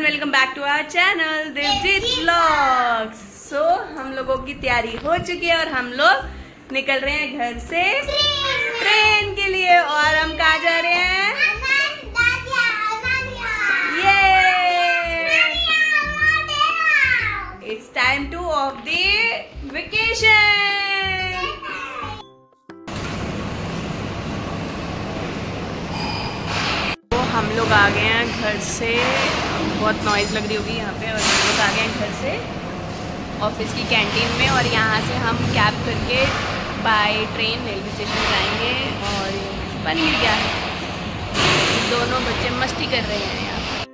Welcome back to our channel Devjit vlogs. So हम लोगों की तैयारी हो चुकी है और हम लोग निकल रहे हैं घर से ट्रेन के लिए। और हम कहाँ जा रहे हैं? ये it's time to off the vacation. हम लोग आ गए हैं घर से। बहुत नॉइज़ लग रही होगी यहाँ पे। और हम लोग आ गए हैं घर से ऑफिस की कैंटीन में। और यहाँ से हम कैब करके बाय ट्रेन रेलवे स्टेशन जाएंगे। और बन ही गया है, दोनों बच्चे मस्ती कर रहे हैं यहाँ पर।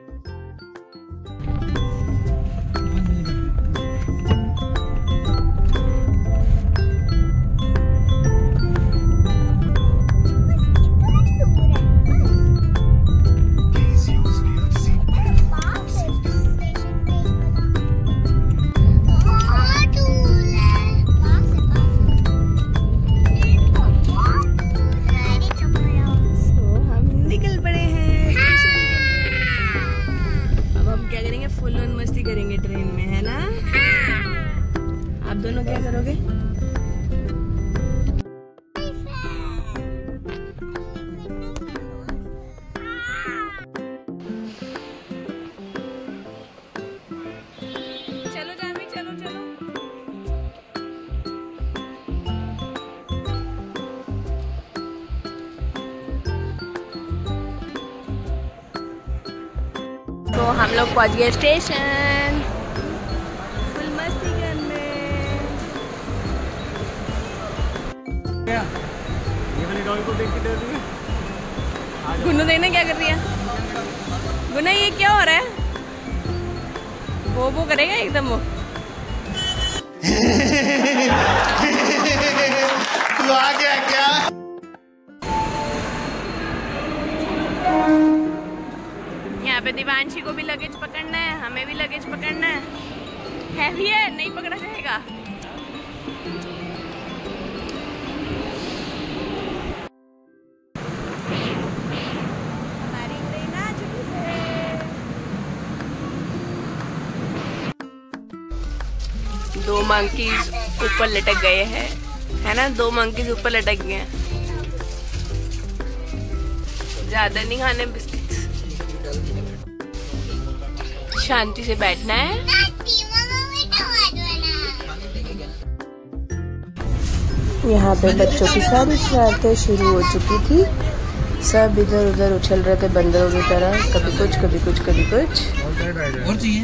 करेंगे ट्रेन में, है ना? आप दोनों क्या करोगे? चलो जानवी, चलो चलो। तो हम लोग पहुंच गए स्टेशन। फुल मस्ती करने। गुन्नू देखना क्या कर रही है? गुन्ना ये क्या हो रहा है? वो करेगा एकदम वो। तू आ गया क्या? यहाँ पे दिवांशी को भी लगेज पकड़ना है, हमें भी लगेज पकड़ना है। हैवी है, नहीं पकड़ा जाएगा। हमारी ट्रेन आ चुकी है। 2 मंकीज ऊपर लटक गए हैं, है ना? 2 मंकीज ऊपर लटक गए हैं। ज्यादा नहीं खाने बिस्किट, शांति से बैठना है। यहाँ पे बच्चों की सारी शरारतें शुरू हो चुकी थी। सब इधर उधर उछल रहे थे बंदरों की तरह, कभी कुछ कभी कुछ कभी कुछ। और चाहिए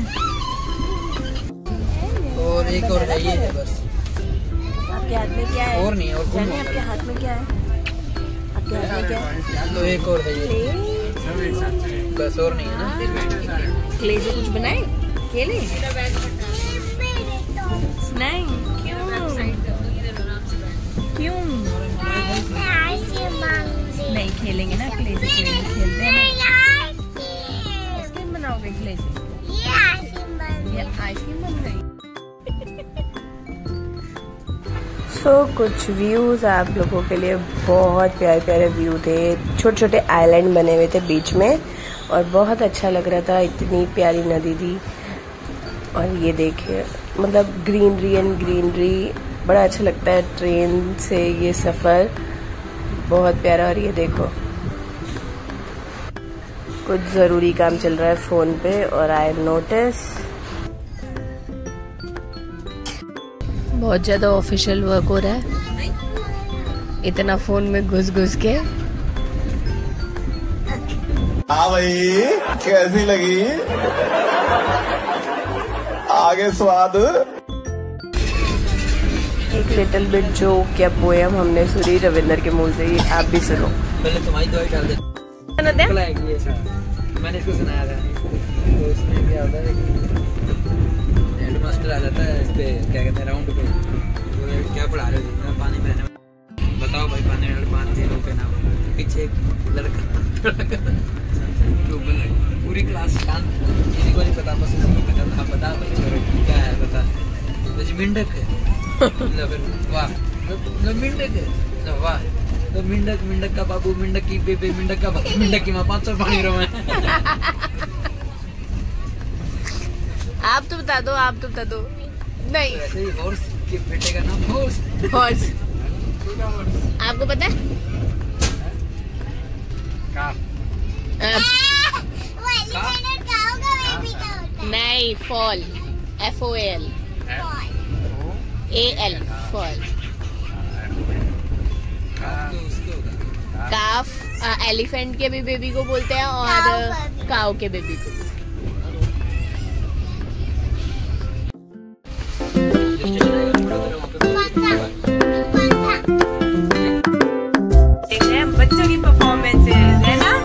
और एक और है, ये है बस। आपके हाथ में क्या है? और नहीं, और जाने आपके हाथ में क्या है? आपके हाथ में क्या है? तो एक और है ये बस, और नहीं है ना। क्ले से कुछ बनाए? खेले? नहीं, क्यों? क्यों नहीं खेलेंगे ना? क्ले से खेलते हैं। आइसक्रीम बनाओगे क्ले से? ये आइसक्रीम बन गई। कुछ व्यूज आप लोगों के लिए, बहुत प्यारे प्यारे व्यू थे। छोटे छोटे आइलैंड बने हुए थे बीच में और बहुत अच्छा लग रहा था। इतनी प्यारी नदी थी। और ये देखिए, मतलब ग्रीनरी एंड ग्रीनरी, बड़ा अच्छा लगता है ट्रेन से ये सफ़र, बहुत प्यारा। और ये देखो, कुछ ज़रूरी काम चल रहा है फ़ोन पे और आई नोटिस बहुत ज़्यादा ऑफिशियल वर्क हो रहा है, इतना फ़ोन में घुस घुस के। हाँ भाई, कैसी लगी? आगे स्वाद। एक लिटिल बिट जोक या पोएम हमने सुनी रविंदर के मुंह से, ही आप भी सुनो। पहले तुम्हारी दवाई डाल दे। मैंने इसको सुनाया था, तो उसमें क्या होता है कि हेडमास्टर आ जाता है इस पे, क्या कहते हैं, राउंड पे। तो क्या पढ़ा रहे हो? पानी में बताओ भाई, पानी में बांध दे लो ना। पीछे एक लड़का पूरी क्लास शांत, किसी को नहीं पता, बस उसको पता। बता क्या है, बता। बस मिंडक है। वाह, मिंडक है, वाह। तो मिंडक का बाबू, मिंडक की बेबे, मिंडक का बाबू, मिंडक की माँ 500 पानी रो में। आप तो बता दो, आप तो बता दो। नहीं, ऐसे ही हॉर्स के बेटे का नाम हॉर्स। हॉर्स। आपको पता है? नहीं, foal, FOAL, AL, foal. Calf elephant के भी बेबी को बोलते हैं और काऊ के बेबी को। बच्चों की परफॉर्मेंस है ना।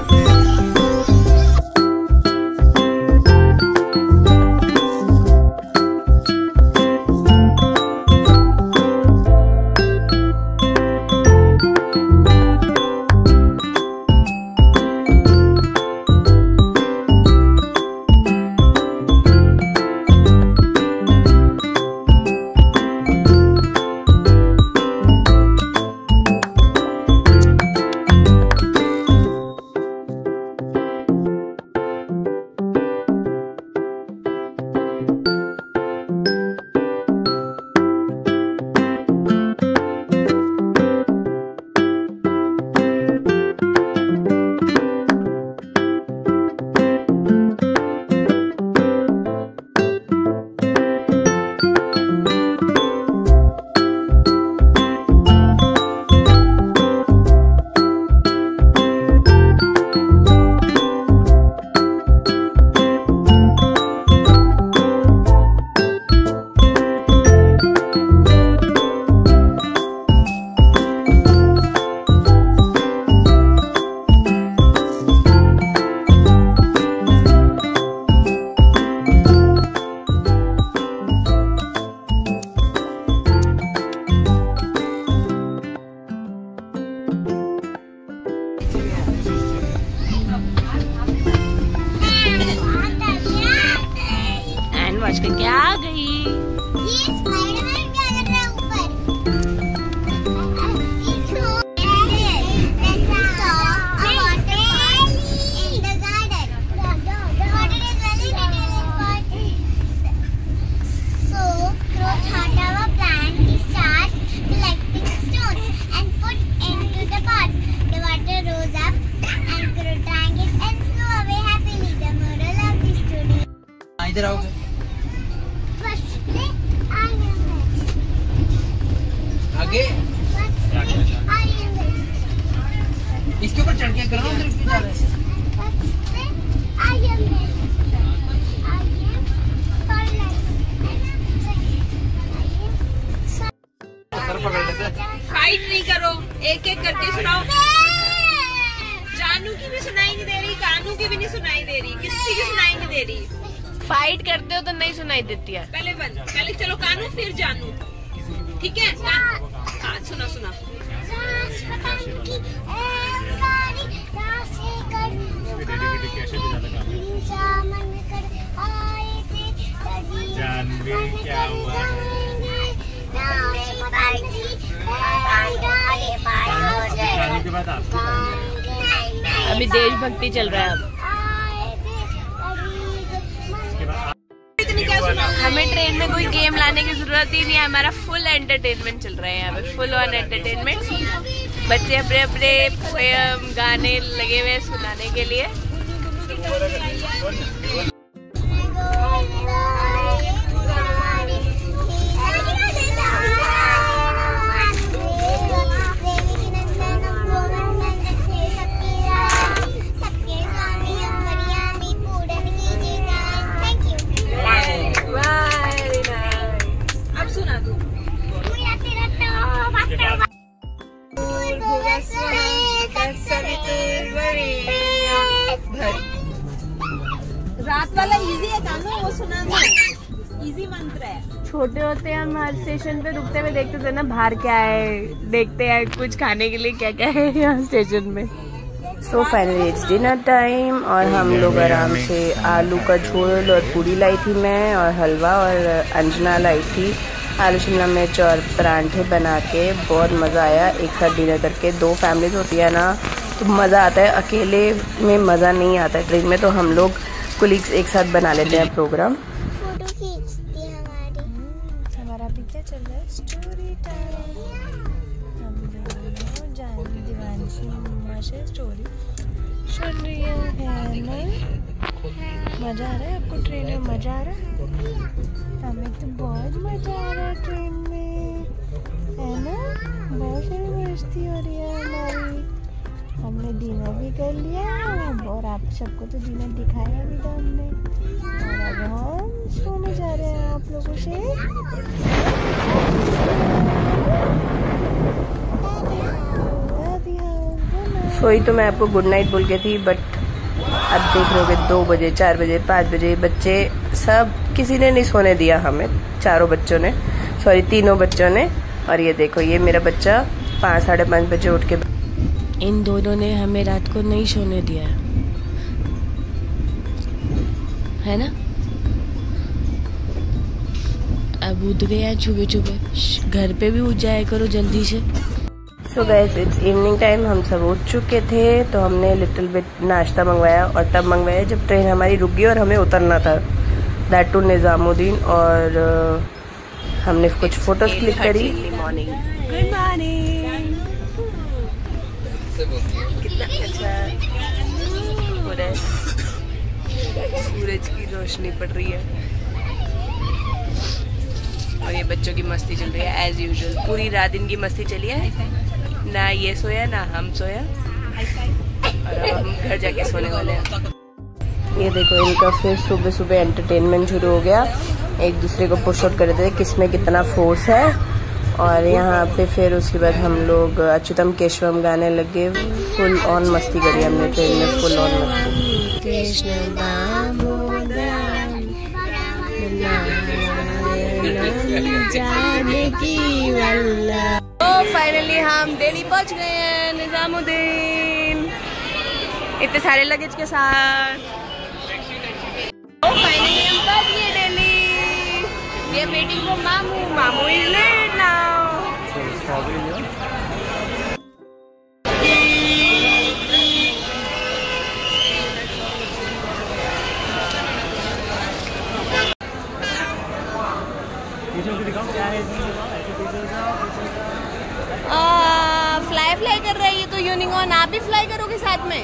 आजकल क्या आ गई? ये स्पाइडरमैन क्या कर रहा है ऊपर? इधर आओगे? आगे इसके ऊपर चढ़ के करो उधर क्यों जा रहे हैं? सर पकड़ लेते। फाइट नहीं करो, एक एक करके सुनाओ। जानू की भी सुनाई नहीं दे रही, कानू की भी नहीं सुनाई दे रही, किसी की सुनाई नहीं दे रही। फाइट करते हो तो नहीं सुनाई देती है। पहले चलो कानू फिर जानू, ठीक है? हाँ सुना सुना। क्या हुआ? अभी देशभक्ति चल रहा है। हमें ट्रेन में कोई गेम लाने की जरूरत ही नहीं है, हमारा फुल एंटरटेनमेंट चल रहा है यहाँ पे, फुल ऑन एंटरटेनमेंट। बच्चे अपने अपने पोएम गाने लगे हुए सुनाने के लिए। रात वाला इजी है गाना, वो सुना दो, इजी मंत्र है। छोटे होते हम हर स्टेशन पे रुकते हुए देखते थे ना, बाहर क्या है, देखते हैं कुछ खाने के लिए क्या क्या है यहाँ स्टेशन में। So finally it's dinner time और हम लोग आराम से आलू का झोल और पूरी लाई थी मैं, और हलवा, और अंजना लाई थी आलू शिमला मिर्च और परांठे बना के। बहुत मज़ा आया एक साथ डिनर करके। 2 फैमिलीज होती है ना तो मज़ा आता है, अकेले में मज़ा नहीं आता है। ट्रेन में तो हम लोग कोलीग्स एक साथ बना लेते हैं प्रोग्राम। से स्टोरी सुन रही है ना। मजा आ रहा है आपको ट्रेन में? मजा आ रहा है? हमें तो बहुत मजा आ रहा है ट्रेन में, है ना? बहुत सारी मस्ती हो रही है हमारी। हमने डिनर भी कर लिया और आप सबको तो डिनर दिखाया भी था हमने। और अब हम सोने जा रहे हैं आप लोगों से। सोई तो मैं आपको गुड नाइट बोल के थी, बट अब देख रहे हो 2 बजे 4 बजे 5 बजे बच्चे सब, किसी ने नहीं सोने दिया हमें, चारों बच्चों ने, सॉरी तीनों बच्चों ने। और ये देखो ये मेरा बच्चा 5 साढ़े 5 बजे उठ के, इन दोनों ने हमें रात को नहीं सोने दिया है ना। अब उठ गया चुपे चुपे, घर पे भी उठ जाया करो जल्दी से। So guys it's evening time, हम सब उठ चुके थे तो हमने लिटिल बिट नाश्ता मंगवाया और तब मंगवाया जब ट्रेन हमारी रुक गई और हमें उतरना था, दैट टू निजामुद्दीन। और हमने कुछ फोटोज क्लिक करी। गुड मॉर्निंग कितना अच्छा पूरा सूरज की रोशनी पड़ रही है और ये बच्चों की मस्ती चल रही है एज यूजुअल। पूरी रात इनकी मस्ती चली है, ना ये सोया ना हम सोया, और अब हम घर जाके सोने वाले हैं। ये देखो इनका फिर सुबह सुबह एंटरटेनमेंट शुरू हो गया, एक दूसरे को पुश आउट कर रहे थे किसमें कितना फोर्स है। और यहाँ पे फिर उसके बाद हम लोग अच्युतम केशवम गाने लगे, फुल ऑन मस्ती करी हमने ट्रेन में, फुल ऑन मस्ती। कृष्ण तो फाइनली हम दिल्ली पहुंच गए हैं, निजामुद्दीन, इतने सारे लगेज के साथ। तो फाइनली हम पहुंच गए Delhi. We are waiting for मामू, मामू इज लेट नाउ। फ्लाई कर रही है तो यूनिकॉर्न, आप भी फ्लाई करोगे साथ में?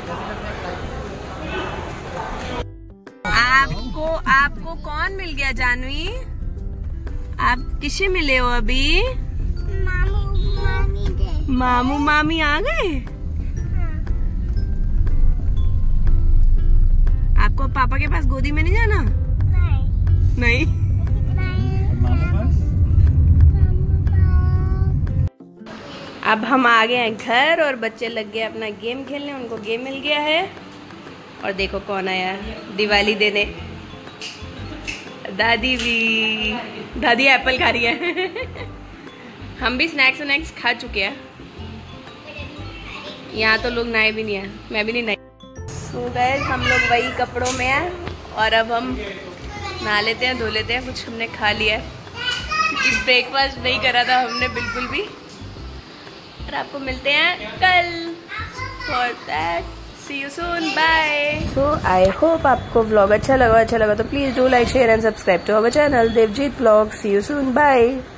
आपको कौन मिल गया जानवी? आप किससे मिले हो अभी? मामू मामी आ गए? आपको पापा के पास गोदी में नहीं जाना? नहीं। अब हम आ गए हैं घर और बच्चे लग गए अपना गेम खेलने, उनको गेम मिल गया है। और देखो कौन आया दिवाली देने, दादी भी, दादी एप्पल खा रही है। हम भी स्नैक्स खा चुके हैं। यहाँ तो लोग नहाए भी नहीं है, मैं भी नहीं नहाई। सो गाइस हम लोग वही कपड़ों में हैं और अब हम नहा लेते हैं, धो लेते हैं। कुछ हमने खा लिया है क्योंकि ब्रेकफास्ट नहीं करा था हमने बिल्कुल भी। और आपको मिलते हैं कल। For that see you soon, bye. So I hope आपको व्लॉग अच्छा लगा तो please do like share and subscribe to our channel Devjit vlog. See you soon, bye.